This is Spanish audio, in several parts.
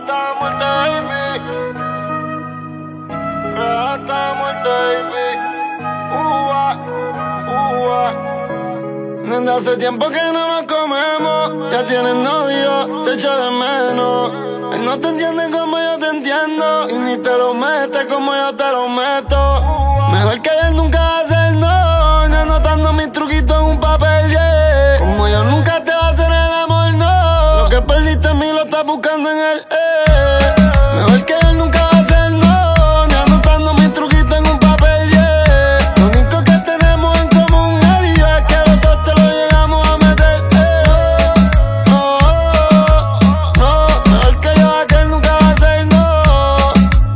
Rata muerte, baby. Rata muerte, baby. Desde hace tiempo que no nos comemos. Ya tienes novio, te echo de menos. Él no te entiende como yo te entiendo, y ni te lo metes como yo te lo meto. Mejor que él nunca va a hacer no. Ya anotando mis truquitos en un papel, yeah. Como yo nunca te va a hacer el amor, no. Lo que perdiste en mí lo estás buscando en él, Mejor que él nunca va a hacer no. Ya anotando mis truquitos en un papel, yeah. Lo único que tenemos en común él y yo es que los dos te lo llegamos a meter, No, mejor que yo, que él nunca va a hacer no.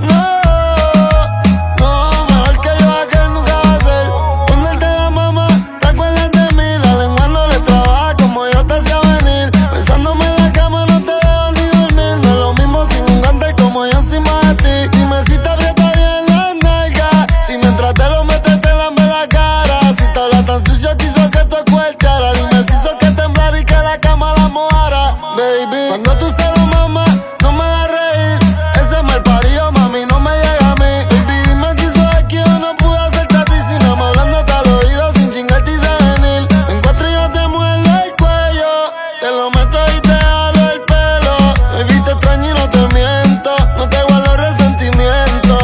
No, mejor que yo, que él nunca va a hacer. Cuando él te da mamá, te acuerdas de mí. La lengua no le trabaja como yo te hacía venir. Pensándome en la cama no te dejo ni dormir. No es lo mismo sin un guante como yo encima de ti. Dime si te aprieta bien las nalgas, si mientras te lo metes te lambe la cara. Si te habla tan sucio que hizo que tu escuelchara. Dime si hizo que temblara y que la cama la mojara. Baby, cuando tú se lo mamas, no me hagas reír. Ese mal parido, mami, no me llega a mí. Baby, dime que hizo es que yo no pude hacerte a ti. Si no me hablándote al oído sin chingarte y sé venir. Me encuentro y yo te muerdo el cuello. Te lo meto y te jalo el pelo. Baby, te extraño y no te miento. No te guardo resentimiento.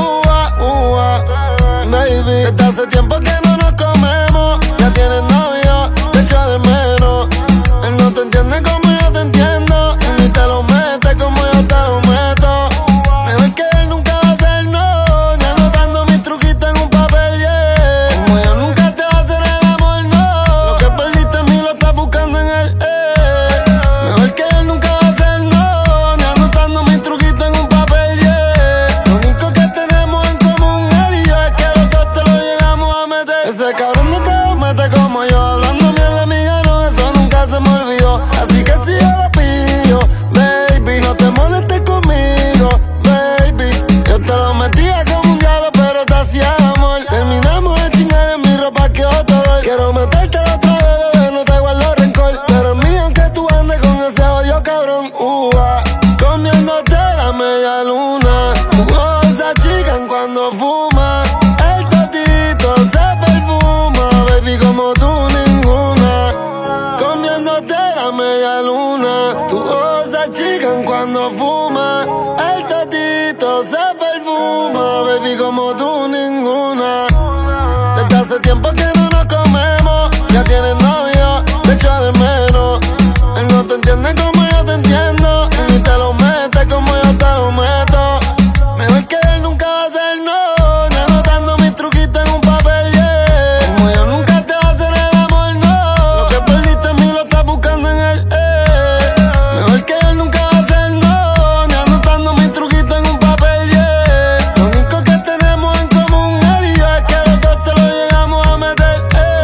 Baby, desde hace tiempo que no nos comemos. Ya tienes novio, te echo de menos. Él no te entiende como yo te entiendo, y ni te lo metes como yo te lo meto. Mejor que él nunca va a hacer no. Ya anotando mis truquitos en un papel, yeah. Como yo nunca te va a hacer el amor, no. Lo que perdiste en mí lo estás buscando en él, Mejor que él nunca va a hacer no. Ya anotando mis truquitos en un papel, yeah. Lo único que tenemos en común él y yo es que los dos te lo llegamos a meter. Ese cabrón no te lo mete como yo. Hablando bien de mi gano, eso nunca se me olvidó. Así que si yo lo pillo, baby, no te molestes conmigo, baby. Yo te lo metía como un diablo, pero te hacía amor. Terminamos de chingar en mi ropa, que otro dolor. Quiero meterte otra vez, bebé, no te guardo rencor. Pero es mío aunque tú andes con ese odio cabrón, comiéndote la media luna. Tus ojos se achican cuando fumas. El totito se perfuma, baby, como tú ninguna. Comiéndote la media luna. Tus ojos se achican cuando fumas. El totito se perfuma, baby, como tú ninguna. Desde hace tiempo que no nos comemos. Ya tienes novio, te echo de menos. Él no te entiende como yo te entiendo, y ni te lo metes como yo te lo meto. Mejor que él nunca va a hacer no. Ya anotando mis truquitos en un papel, yeah. Como yo nunca te va a hacer el amor, no. Lo que perdiste en mí lo estás buscando en él, Mejor que él nunca va a hacer no. Ya anotando mis truquitos en un papel, yeah. Lo único que tenemos en común él y yo es que los dos te lo llegamos a meter,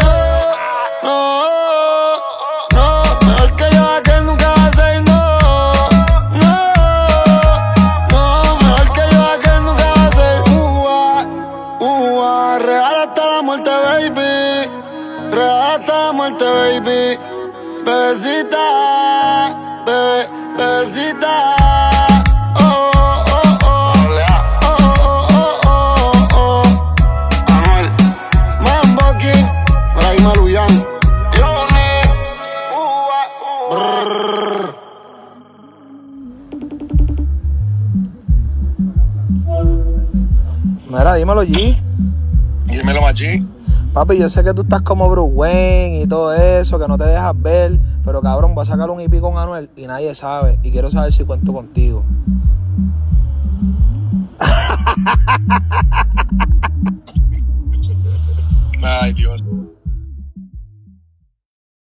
mejor que yo, que él nunca va a hacer no. Mejor que yo, que él nunca va a hacer real hasta la muerte, baby. Real hasta la muerte, baby. Bebecita, bebecita. Mambo King, Bray Maluyan. Mira, dímelo, G. Dímelo, Maggi. Papi, yo sé que tú estás como Bruce Wayne y todo eso, que no te dejas ver, pero cabrón, voy a sacar un EP con Anuel y nadie sabe, y quiero saber si cuento contigo. Ay, Dios.